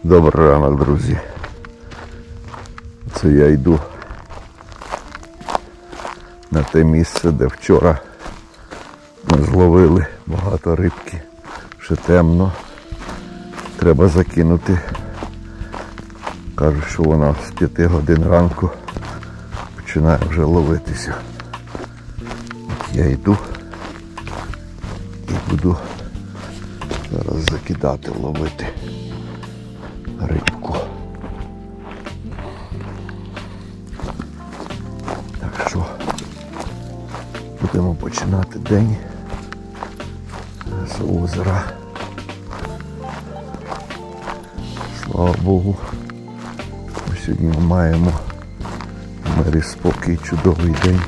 Добрий ранок, друзі. Це я йду на те місце, де вчора ми зловили багато рибки. Ще темно. Треба закинути. Кажуть, що вона з 5 годин ранку починає вже ловитися. От я йду і буду зараз закидати, ловити рибку. Так що будемо починати день з озера. Слава Богу, сьогодні ми маємо в мирі спокій, чудовий день.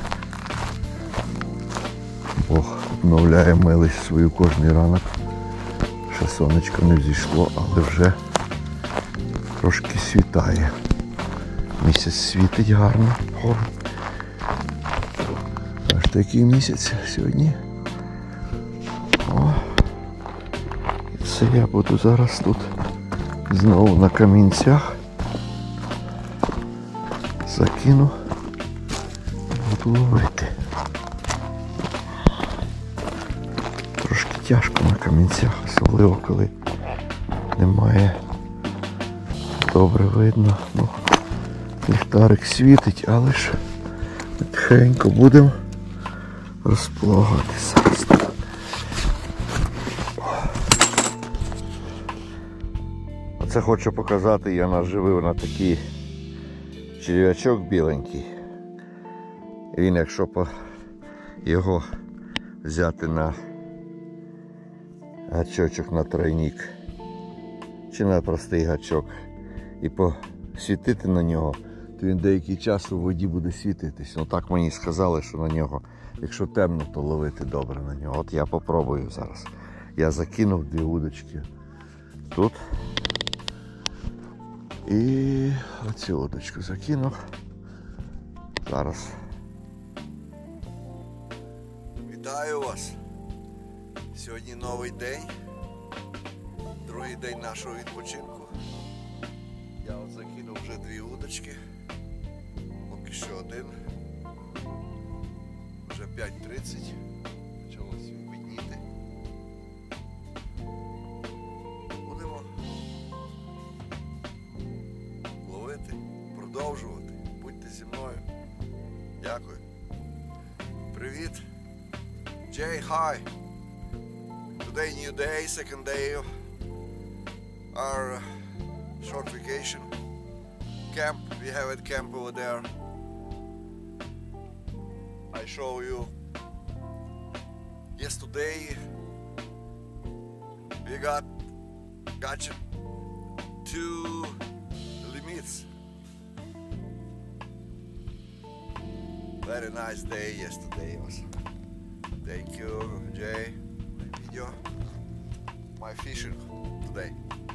Бог обновляє милість свою кожний ранок. Ще сонечко не взійшло, але вже трошки світає. Місяць світить гарно. Аж такий місяць сьогодні. О. І це я буду зараз тут знову на камінцях. Закину і буду ловити. Трошки тяжко на камінцях, особливо коли немає. Добре видно. Ну, ліхтарик світить, але ж тихенько будемо розполагати зараз. Оце хочу показати, я наживив на такий черв'ячок біленький. Він, якщо його взяти на гачочок, на тройник чи на простий гачок і посвітити на нього, то він деякий час у воді буде світитись. Ну так мені сказали, що на нього, якщо темно, то ловити добре на нього. От я попробую зараз. Я закинув 2 удочки тут. І оцю удочку закинув. Зараз. Вітаю вас! Сьогодні новий день. Другий день нашого відпочинку. Я от закинув вже 2 удочки. Поки що один. Вже 5:30. Почалося відмітніти. Будемо ловити, продовжувати. Будьте зі мною. Дякую. Привіт. Jay, hi. Today new day, second day of our short vacation camp. We have a camp over there. I show you. Yesterday we got 2 limits. Very nice day yesterday was. Thank you, Jay. My video, my fishing today.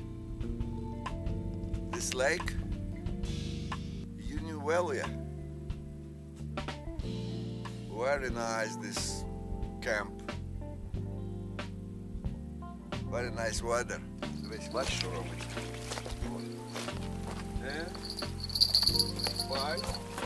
This lake, Union Valley. Very nice this camp. Very nice weather. Весь бачиш, що робить. Fight.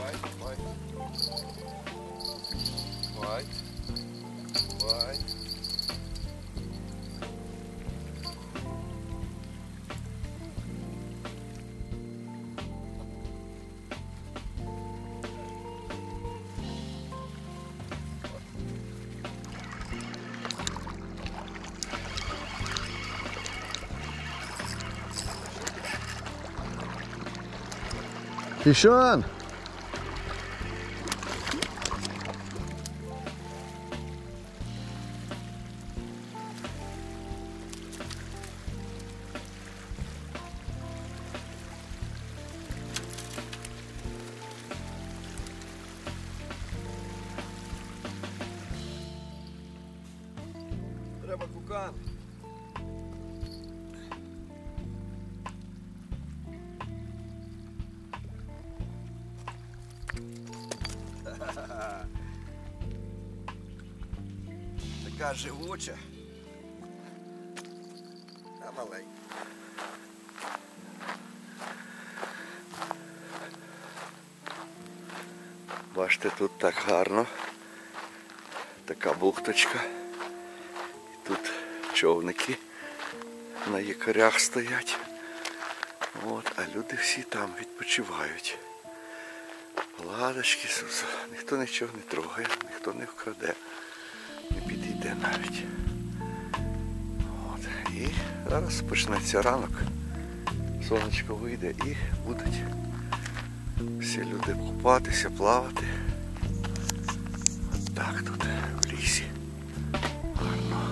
Fish on! Треба кукан. Така живуча. А маленька. Бачите, тут так гарно. Така бухточка. І тут човники на якорях стоять. От, а люди всі там відпочивають. Ладочки, Сусо. Ніхто нічого не трогає, ніхто не вкраде. Не підійде навіть. От. І зараз почнеться ранок. Сонечко вийде і будуть всі люди купатися, плавати. От так тут в лісі. Гарно.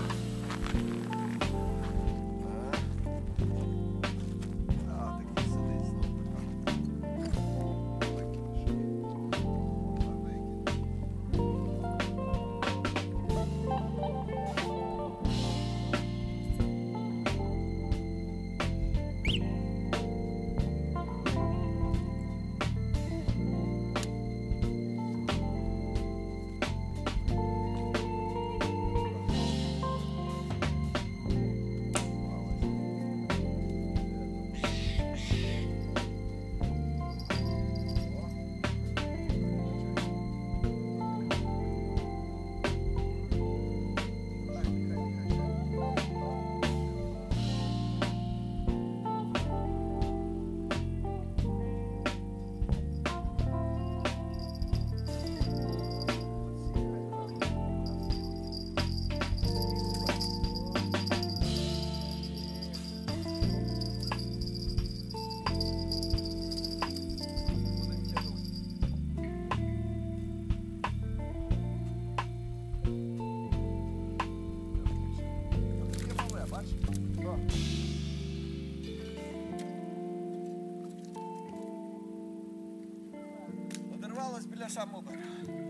Одервалось біля самого берега.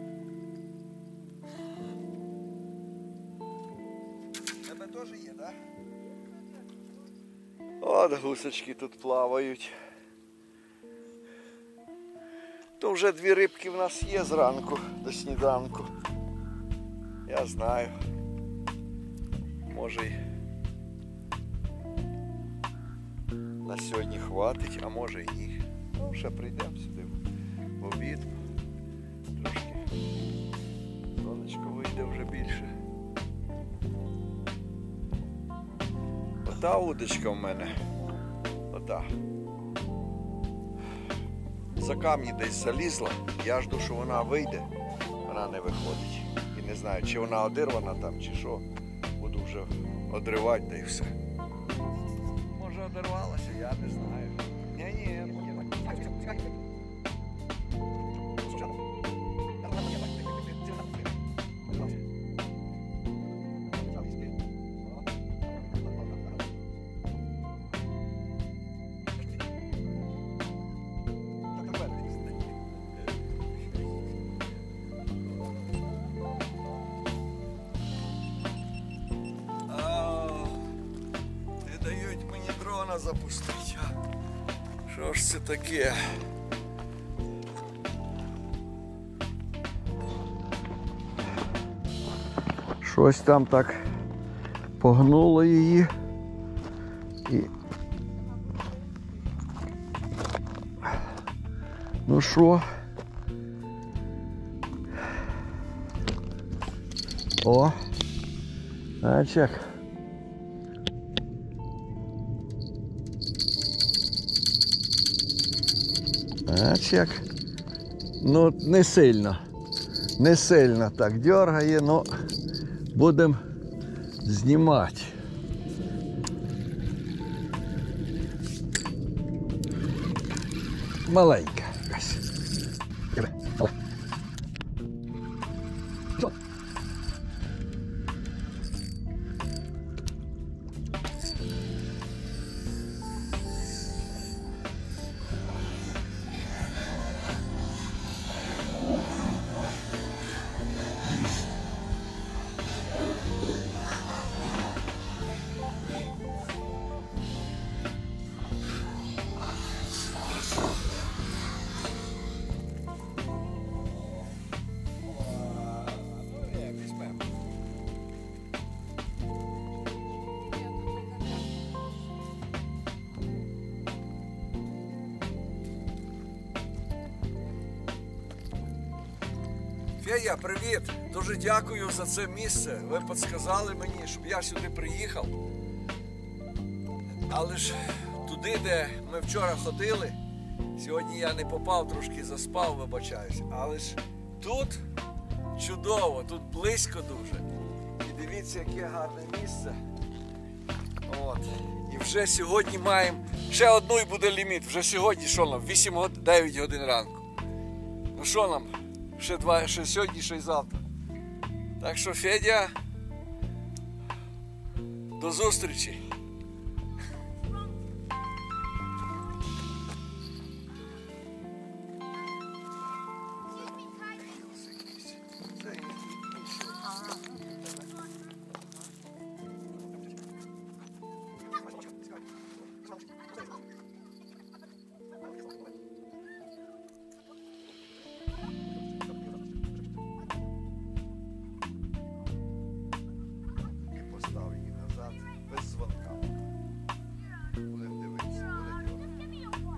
Тебе теж є, так? От гусочки тут плавають. То вже 2 рибки в нас є зранку до сніданку. Я знаю. Може й на сьогодні хватить, а може і ні. Ну, ще прийдемо сюди в обід. Трошки сонечко вийде вже більше. Ота удочка в мене. Ота. За камні десь залізла. Я жду, що вона вийде. Вона не виходить. І не знаю, чи вона одирвана там, чи що. Буду вже одривати, та й все. Може одирвалася, я не знаю. Ні-ні. Дають мені дрона запустити. Що ж це таке? Щось там так погнуло її. І... Ну що? О! Чек. Чек. Ну, не сильно. Не сильно так дергає, але будемо знімати. Маленька якась. Федя, привіт! Дуже дякую за це місце. Ви підсказали мені, щоб я сюди приїхав. Але ж туди, де ми вчора ходили, сьогодні я не попав, трошки заспав, вибачаюсь. Але ж тут чудово, тут близько дуже. І дивіться, яке гарне місце. От. І вже сьогодні маємо ще одну і буде ліміт. Вже сьогодні, що нам, 9 годин ранку. Ну що нам, ще сьогодні, ще й завтра. Так що, Федя, до зустрічі. Постав її назад, без дзвонка. Будемо дивитися, буде діло.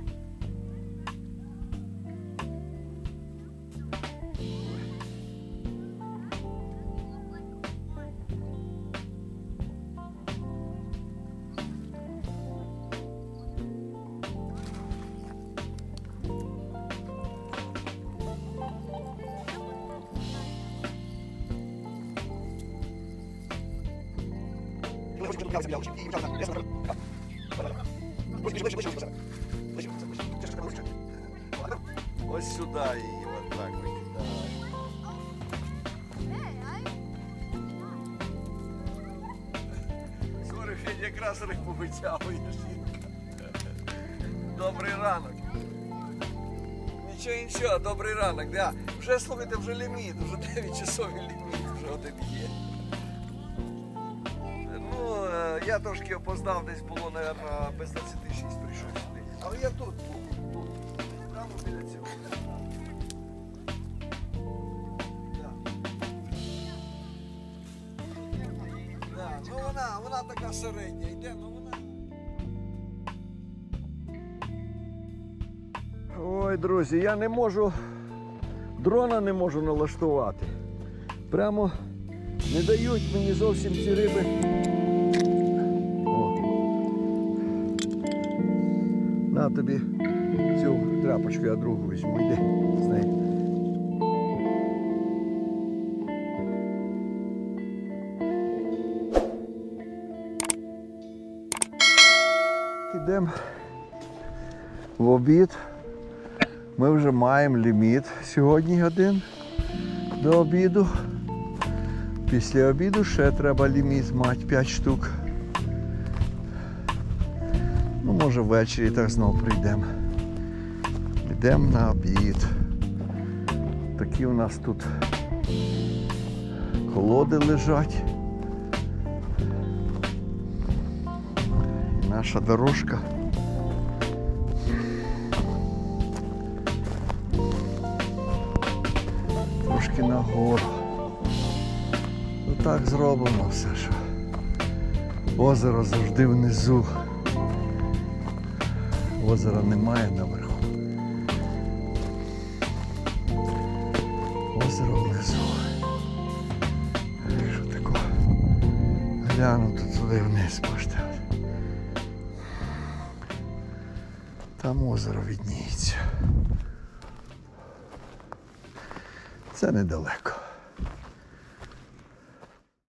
Ось сюди її отак викидай. Скоро, Федя, якраз рибу витягуєш. Добрий ранок. Нічого, добрий ранок. Да. Вже, слухайте, вже ліміт, вже 9 часов і ліміт, вже один є. Ну, я трошки опоздав, десь було, мабуть, без 26 прийшов сюди. Але я тут був, прямо біля цього. Да, ну вона така середня йде, ну вона... Ой, друзі, я не можу, дрона не можу налаштувати. Прямо не дають мені зовсім ці риби. О. На тобі цю тряпочку, я другу візьму, йди з нею. Йдемо в обід. Ми вже маємо ліміт сьогодні один до обіду. Після обіду ще треба ліміт мати 5 штук. Ну, може ввечері так знову прийдемо. Йдемо на обід. Такі у нас тут колоди лежать. І наша дорожка. Трошки нагору. Ну так зроблено все, що озеро завжди внизу. Озера немає наверху. Озеро внизу. Якщо тако глянути туди вниз можете. Там озеро відніється. Це недалеко.